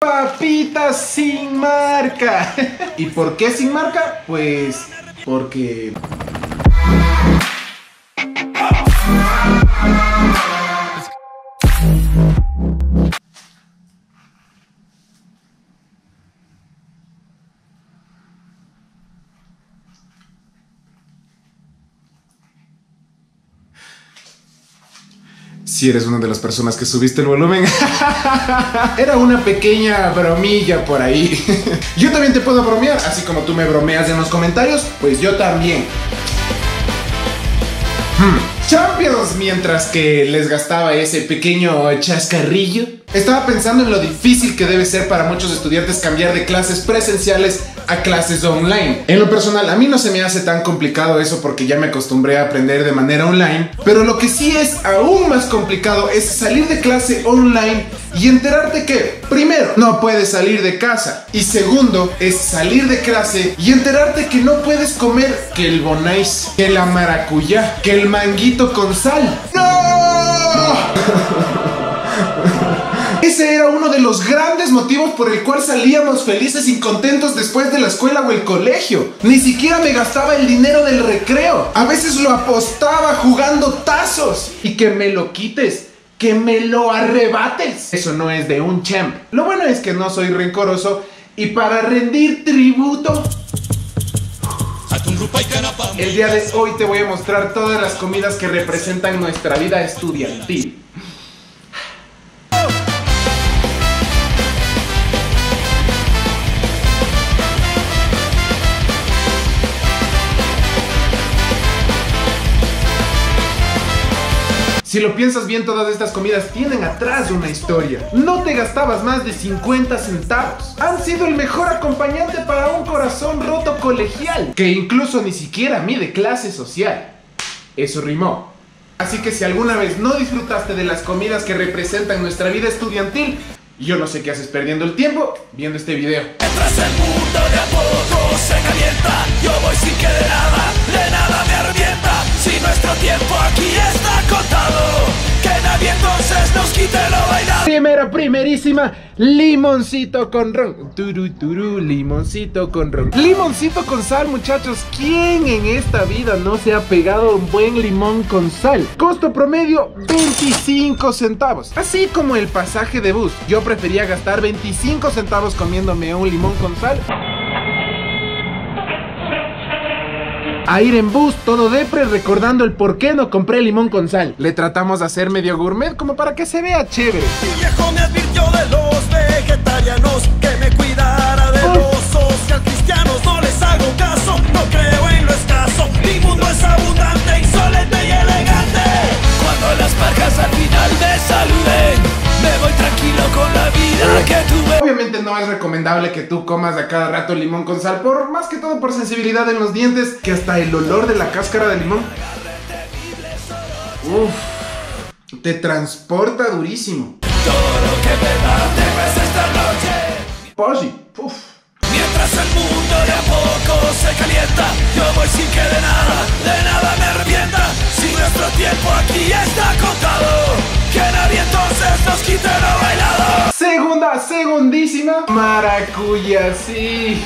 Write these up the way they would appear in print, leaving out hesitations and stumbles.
papitas sin marca. ¿Y por qué sin marca? Pues porque... Si eres una de las personas que subiste el volumen. Era una pequeña bromilla por ahí. Yo también te puedo bromear, así como tú me bromeas en los comentarios, pues yo también. Champions, mientras que les gastaba ese pequeño chascarrillo, estaba pensando en lo difícil que debe ser para muchos estudiantes cambiar de clases presenciales a clases online. En lo personal, a mí no se me hace tan complicado eso porque ya me acostumbré a aprender de manera online. Pero lo que sí es aún más complicado es salir de clase online y enterarte que, primero, no puedes salir de casa. Y segundo, es salir de clase y enterarte que no puedes comer que el bonais, que la maracuyá, que el manguito con sal. ¡No! Ese era uno de los grandes motivos por el cual salíamos felices y contentos después de la escuela o el colegio. Ni siquiera me gastaba el dinero del recreo. A veces lo apostaba jugando tazos. Y que me lo quites, que me lo arrebates. Eso no es de un champ. Lo bueno es que no soy rencoroso y para rendir tributo, el día de hoy te voy a mostrar todas las comidas que representan nuestra vida estudiantil. Si lo piensas bien, todas estas comidas tienen atrás una historia. No te gastabas más de 50 centavos. Han sido el mejor acompañante para un corazón roto colegial, que incluso ni siquiera mide clase social. Eso rimó. Así que si alguna vez no disfrutaste de las comidas que representan nuestra vida estudiantil, yo no sé qué haces perdiendo el tiempo viendo este video. Mientras el mundo de a poco se calienta, yo voy sin que de nada me arrepienta. Si nuestro tiempo aquí está contado, que nadie entonces nos quite lo bailado. Primerísima, limoncito con ron. Turu, limoncito con ron. Limoncito con sal, muchachos. ¿Quién en esta vida no se ha pegado un buen limón con sal? Costo promedio, 25 centavos. Así como el pasaje de bus. Yo prefería gastar 25 centavos comiéndome un limón con sal a ir en bus todo depre recordando el por qué no compré limón con sal. Le tratamos de hacer medio gourmet como para que se vea chévere. Mi viejo me advirtió de los vegetarianos, que me cuidara de los social cristianos. No les hago caso, no creo en lo escaso. Mi mundo es abundante, insolente y elegante. Cuando las parcas al final me saluden, me voy tranquilo con la vida que tuve. Obviamente no es recomendable que tú comas a cada rato limón con sal, por más que todo por sensibilidad en los dientes, que hasta el olor de la cáscara de limón te transporta durísimo. Todo lo que tengo es esta noche. Posi, Mientras el mundo de a poco se calienta, yo voy sin que de nada me arrepienta. Si nuestro tiempo aquí está contado, que nadie entonces nos quite lo bailado. Segundísima, maracuyá, sí.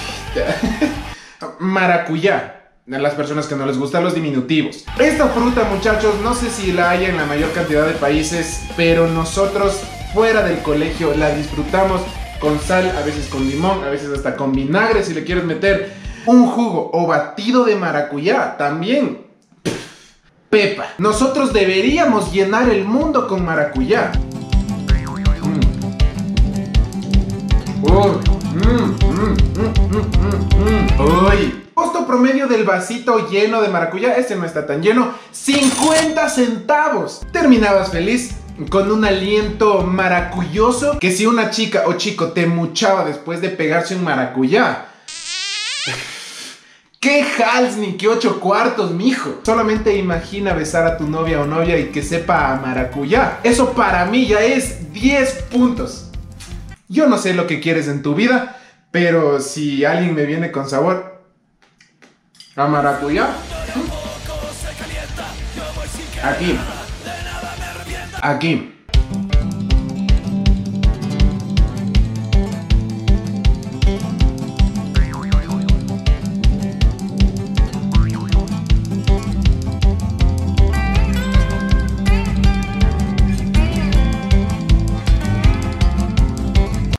Maracuyá. A las personas que no les gustan los diminutivos. Esta fruta, muchachos, no sé si la hay en la mayor cantidad de países, pero nosotros fuera del colegio la disfrutamos con sal, a veces con limón, a veces hasta con vinagre si le quieres meter un jugo o batido de maracuyá, también. Pepa. Nosotros deberíamos llenar el mundo con maracuyá. Uy. Costo promedio del vasito lleno de maracuyá, este no está tan lleno, 50 centavos. Terminabas feliz con un aliento maracuyoso que si una chica o chico te muchaba después de pegarse un maracuyá, ¡qué hals ni qué 8 cuartos, mijo! Solamente imagina besar a tu novia o novia y que sepa a maracuyá. Eso para mí ya es 10 puntos. Yo no sé lo que quieres en tu vida, pero si alguien me viene con sabor a maracuyá, aquí.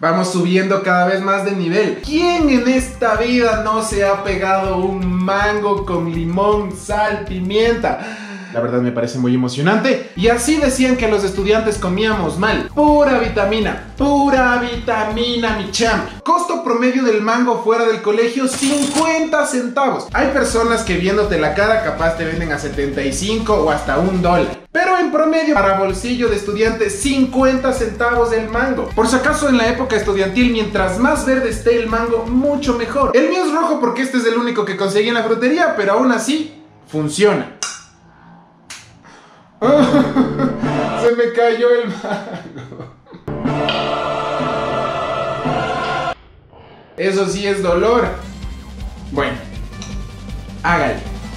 Vamos subiendo cada vez más de nivel. ¿Quién en esta vida no se ha pegado un mango con limón, sal, pimienta? La verdad me parece muy emocionante. Y así decían que los estudiantes comíamos mal. Pura vitamina, mi champ. Costo promedio del mango fuera del colegio, 50 centavos. Hay personas que viéndote la cara capaz te venden a 75 o hasta $1. Pero en promedio para bolsillo de estudiante, 50 centavos el mango. Por si acaso en la época estudiantil, mientras más verde esté el mango, mucho mejor. El mío es rojo porque este es el único que conseguí en la frutería, pero aún así, funciona. Se me cayó el mango. Eso sí es dolor. Bueno, hágale.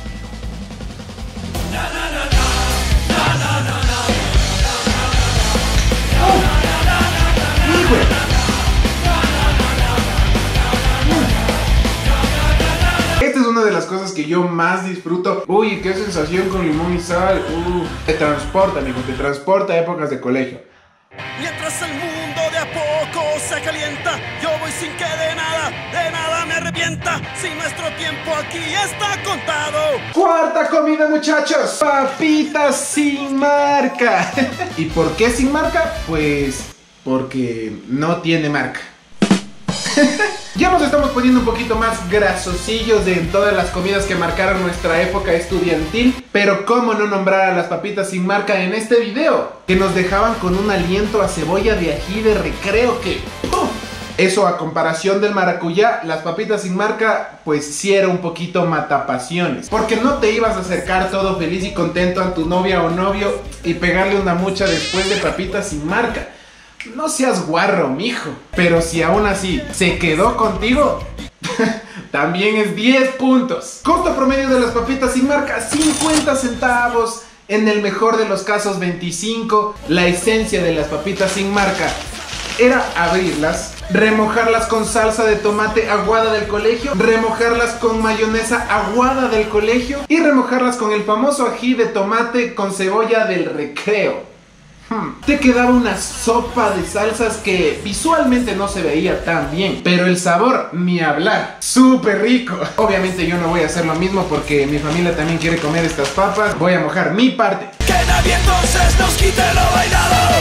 Esta es una de las cosas que yo más disfruto. Uy, qué sensación con limón y sal. Te transporta, amigo, te transporta a épocas de colegio. Mientras el mundo de a poco se calienta, yo voy sin que de nada me arrepienta. Si nuestro tiempo aquí está contado. Cuarta comida, muchachos. Papitas sin marca. ¿Y por qué sin marca? Pues porque no tiene marca. Ya nos estamos poniendo un poquito más grasosillos en todas las comidas que marcaron nuestra época estudiantil. Pero cómo no nombrar a las papitas sin marca en este video, que nos dejaban con un aliento a cebolla de ají de recreo que ¡pum! Eso a comparación del maracuyá, las papitas sin marca pues sí era un poquito matapasiones. Porque no te ibas a acercar todo feliz y contento a tu novia o novio y pegarle una mucha después de papitas sin marca. No seas guarro, mijo. Pero si aún así se quedó contigo, también es 10 puntos. Costo promedio de las papitas sin marca, 50 centavos. En el mejor de los casos, 25. La esencia de las papitas sin marca era abrirlas, remojarlas con salsa de tomate aguada del colegio, remojarlas con mayonesa aguada del colegio y remojarlas con el famoso ají de tomate con cebolla del recreo. Te quedaba una sopa de salsas que visualmente no se veía tan bien, pero el sabor, ni hablar, súper rico. Obviamente yo no voy a hacer lo mismo porque mi familia también quiere comer estas papas. Voy a mojar mi parte. Que nadie entonces nos quite lo bailado.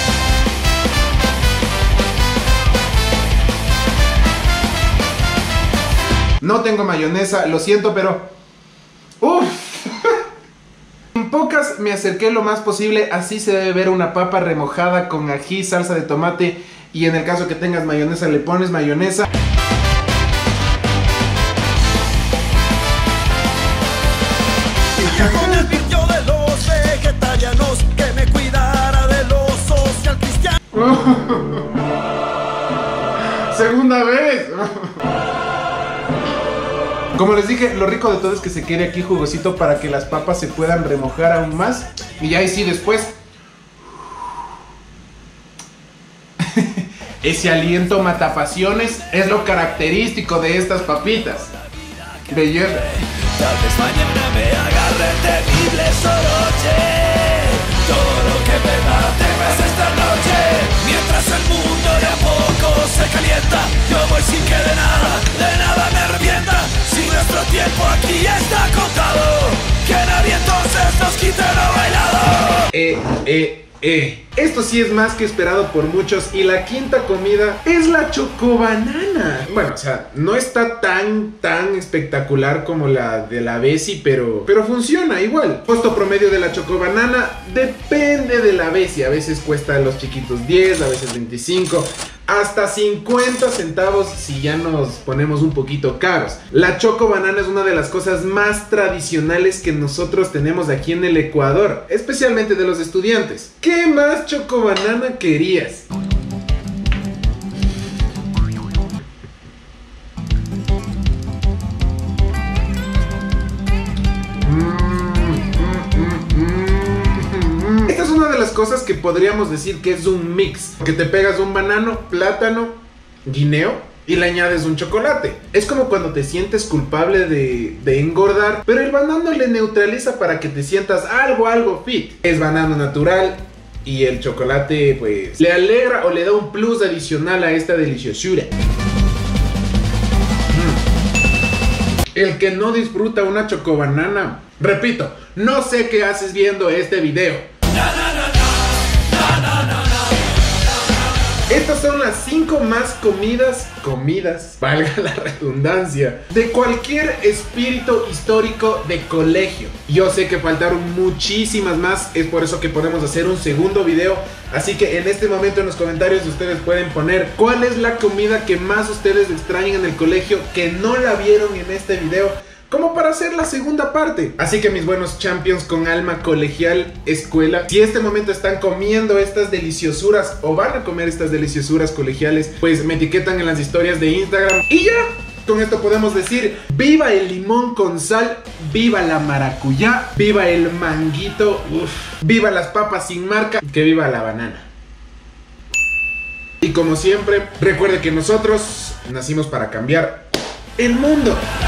No tengo mayonesa, lo siento, pero... ¡Uf! En pocas me acerqué lo más posible. Así se debe ver una papa remojada con ají, salsa de tomate. Y en el caso que tengas mayonesa, le pones mayonesa. Viejo me advirtió de los vegetarianos, que me cuidara de los social cristianos. Segunda vez. Como les dije, lo rico de todo es que se quede aquí jugosito para que las papas se puedan remojar aún más. Y ahí sí después ese aliento matapasiones es lo característico de estas papitas. Belleza. Tal vez mañana me agarre terrible soroche. Todo lo que me mate es esta noche. Mientras el mundo de a poco se calienta, yo voy sin que de nada me arrepienta. Si nuestro tiempo aquí está contado, que nadie entonces nos quite lo bailado. Esto sí es más que esperado por muchos. Y la quinta comida es la chocobanana. Bueno, o sea, no está tan espectacular como la de la Bessie, pero funciona igual. Costo promedio de la chocobanana depende de la Bessie. A veces cuesta a los chiquitos 10, a veces 25, hasta 50 centavos si ya nos ponemos un poquito caros. La chocobanana es una de las cosas más tradicionales que nosotros tenemos aquí en el Ecuador, especialmente de los estudiantes. ¿Qué más chocobanana querías? Esta es una de las cosas que podríamos decir que es un mix, que te pegas un banano, plátano, guineo y le añades un chocolate. Es como cuando te sientes culpable de engordar, pero el banano le neutraliza para que te sientas algo fit. Es banano natural, y el chocolate pues le alegra o le da un plus adicional a esta deliciosura. El que no disfruta una chocobanana, repito, no sé qué haces viendo este video. Estas son las 5 más comidas, valga la redundancia, de cualquier espíritu histórico de colegio. Yo sé que faltaron muchísimas más, es por eso que podemos hacer un segundo video. Así que en este momento en los comentarios ustedes pueden poner cuál es la comida que más ustedes extrañan en el colegio, que no la vieron en este video, como para hacer la segunda parte. Así que mis buenos champions con alma colegial, escuela, si este momento están comiendo estas deliciosuras o van a comer estas deliciosuras colegiales, pues me etiquetan en las historias de Instagram. Y ya, con esto podemos decir: viva el limón con sal, viva la maracuyá, viva el manguito, viva las papas sin marca, que viva la banana. Y como siempre, recuerde que nosotros nacimos para cambiar el mundo.